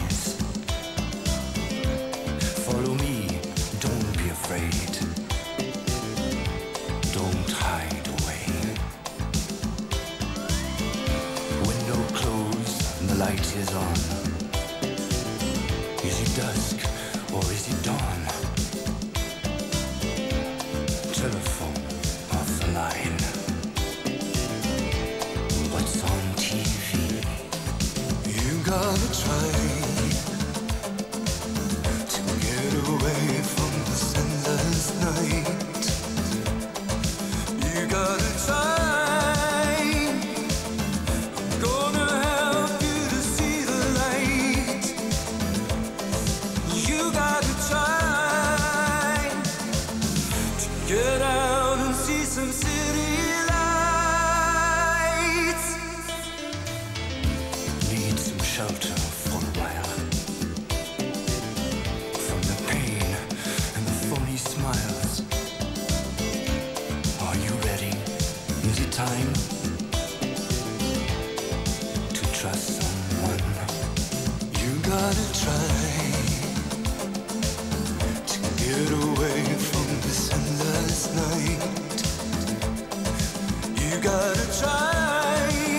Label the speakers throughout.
Speaker 1: memories. Follow me, don't be afraid. Don't hide away. Window closed and the light is on. Is it dusk or is it dawn? Telephone off the line. What's on TV? You gotta try to get away from this endless night. You gotta try. I'm gonna help you to see the light. You gotta try to get out and see some city lights. Need some shelter for a while from the pain and the phony smiles. Are you ready? Is it time to trust someone? You gotta try to get away from this endless night. You gotta try.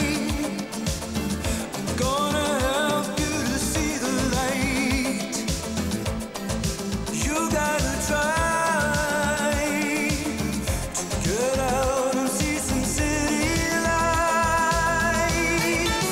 Speaker 1: I'm gonna help you to see the light. You gotta try to get out and see some city lights.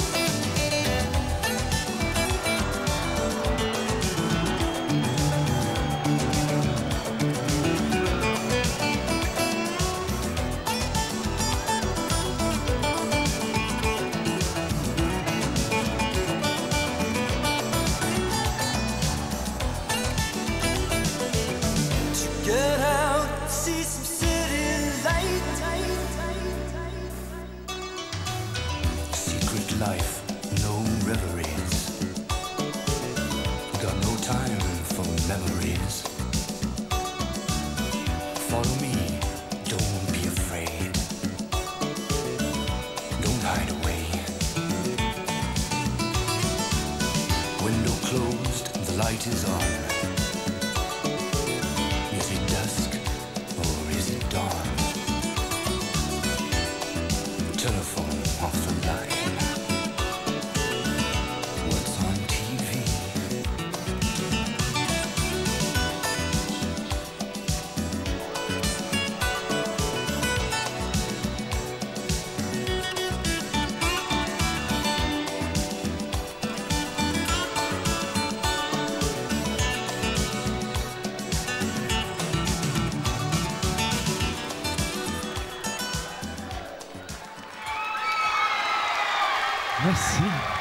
Speaker 1: Get out, see some city light. Secret life, no reveries. Got no time for memories. Follow me, don't be afraid. Don't hide away. Window closed, the light is on. Is it dusk or is it dawn? Telephone off the line. What's on TV?
Speaker 2: Merci.